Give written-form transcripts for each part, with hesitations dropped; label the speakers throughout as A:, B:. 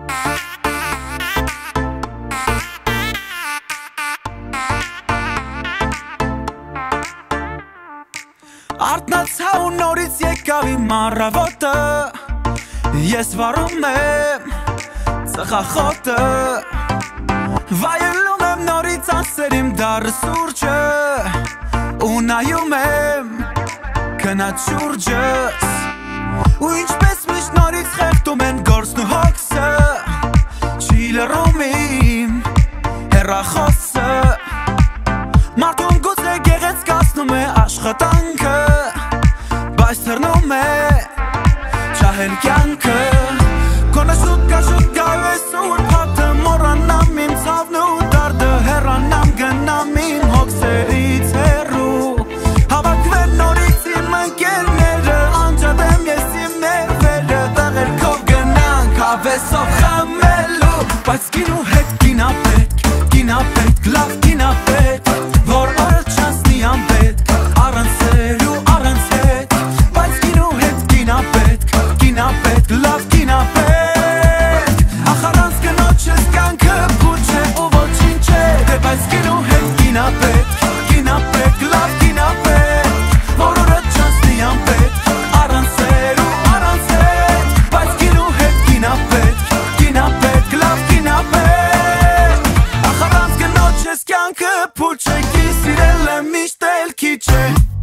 A: Արթնացա ու նորից եկավ իմ առավոտը, ես վարում եմ ծխախոտը, վայելում եմ նորից անսեր իմ դառը սուրճը, ու նայում եմ քնած շուրջս, ու ինչպես միշտ նորից խեղդում են գործն ու հոգսը, չի լռում իմ հեռախոսը, մարդուն գուցե գեղեցկացնում է աշխատանքը, բայց թռնում է չահել կյանքը, քոնը շուտ գա ես ու փաթը մոռանամ իմ ցավն ու դարդը, հեռանամ գնամ իմ հոգսերից հեռու, հավաքվեն նորից իմ ընկերները, անջատեմ ես իմ ներվերը, տղերքով գնանք հավեսով խմելու, բայց գինու հետ գինա պետք, լավ գինա պետք, որ օրը չանցնի անպետք, առանց սեր ու առանց հետ, բայց գինու հետ գինա պետք, լավ գինա պետք, ախ առանց կնոջս կյանքը փուլ չէ ու ոչինչ չէ, դե բայց գինու հետ գինա պետք, լավ գինա պետք, որ օրը չանցնի անպետք, առանց սեր ու առանց հետ, բայց գինու հետ գինա պետք, լավ գինա պետք, ախ առանց կնոջս կյանքը փուլ չէ, սիրել եմ միշտ էլ քիչ է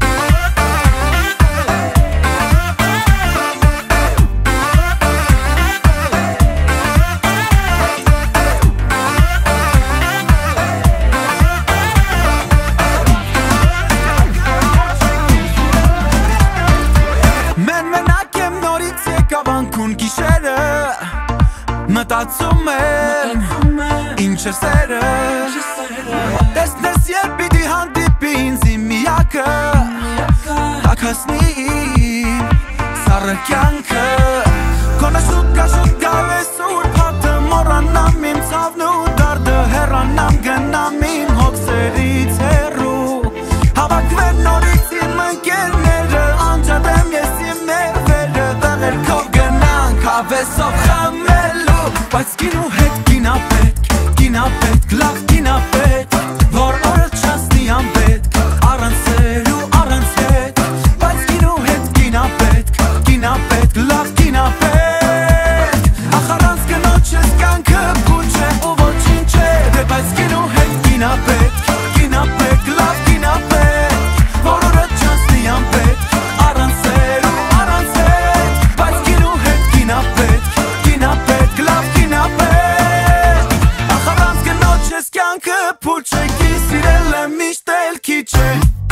A: Մենակ եմ նորից եկավ անքուն գիշերը, մտածում եմ ինչ է սերը, տեսնես երբ պիտի հանդիպի ինձ իմ միակը, հագասնի սառը կյանքը, քոնը շուտ գա ես ու փաթը մոռանամ իմ ցավն ու դարդը, հեռանամ գնամ իմ հոգսերից հեռու, հավաքվեն նորից իմ ընկերները, անջատեմ ես իմ ներվերը, տղերքով գնանք հավեսով խմելու, բայց գինու հետ գինա պետք, լավ գինա պետք, որ օրը չանցնի անպետք, առանց սեր ու առանց հետ, բայց գինու հետ գինա պետք, լավ գինա պետք, ախ առանց կնոջս կյանքը փուլ չէ ու ոչինչ չէ, դե բայց գինու հետ գինա պետք, լավ գինա պետք, որ օրը չանցնի անպետք, առանց սեր ու առանց հետ, բայց գինու հետ գինա պետք, լավ գինա պետք, ախ առանց կնոջս կյանքը փուլ չէ, սիրել եմ միշտ էլ քիչ է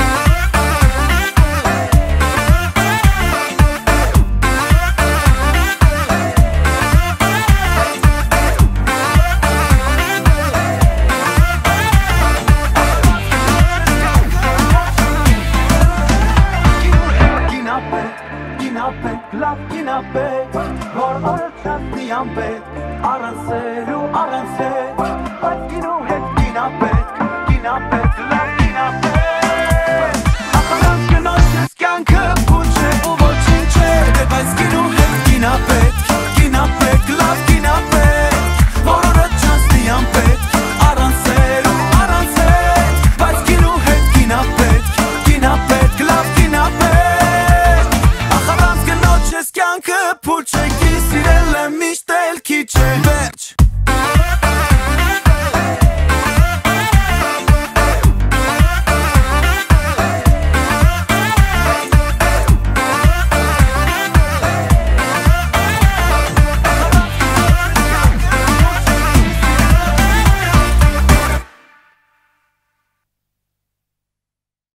A: Love gina bet, vor oră chasti am bet, aranseru aranset, but ginu het gina bet, love gina bet. Akaran kenoches kanke puche u vocinche, de bas ginu het gina bet.